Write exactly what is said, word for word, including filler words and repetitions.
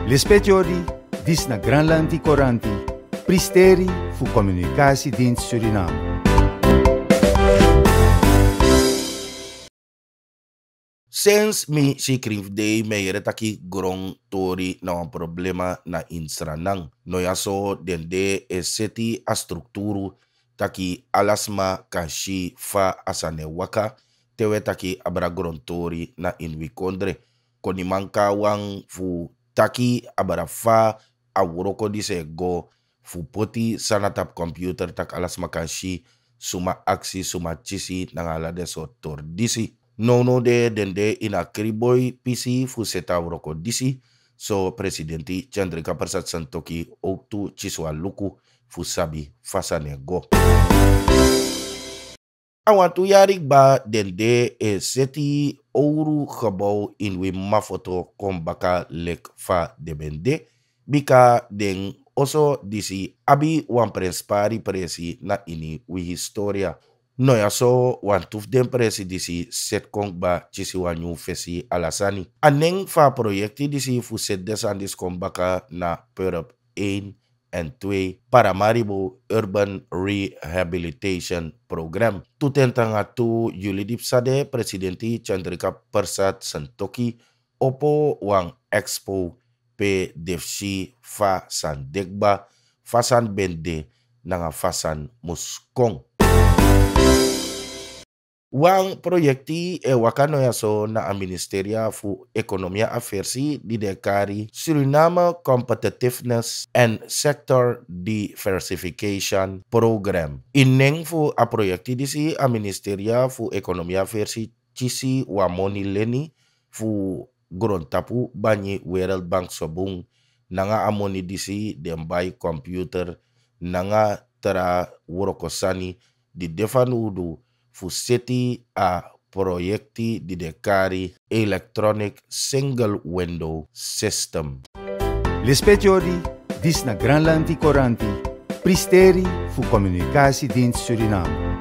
L'espetiori, dis na Granlandi Coranti, pristeri fu Communicatiedienst Suriname. Sinds mi sikrif de me yere taki grong tori na un problema na insranang. No ya so den de e seti a strukturu taki alasma kashi fa asane waka tewe taki abra grong tori na inwikondre. Koni manka wang fu taki abra fa a wuroko dise go fu poti sanatap computer tak alasma kashi suma aksi suma chisi nangala de so tor disi. No no de dende ina kriboy pisi fu seta wroko disi so presidenti Chandrika Persat Santokhi outu chiswa luku fu sabi fasane go. Awantu yarik ba dende e seti ouro gebouw in we mafoto kombaka lek fa de bende bika den oso disi abi wan prespari presi na ini we historia. No ya so wan tuf den presi disi set kong ba chisi wanyu fesi alasani. Aneng fa projekti disi fu set desandis kombaka na Perp één en twee Paramaribo Urban Rehabilitation Program. Tutentanga tu Juli dipsade presidenti Chandrika Persat Santokhi opo wang expo pe defsi fa san dekba fasan bende nanga fasan muskong. Wang projekti e wakano ya so na a ministeria fu ekonomia afersi di dekari Suriname Competitiveness and Sector Diversification Program. Ineng fu a projekti disi a ministeria fu ekonomia afersi chisi wa moni leni fu grontapu banyi World Bank sobung nanga amoni disi dembai computer nanga tera worokosani di defanudu fu seti a projekti di dekari Electronic Single Window System. L'espetiori, dis na Granlandi Coranti, pristeri fu Communicatiedienst Suriname.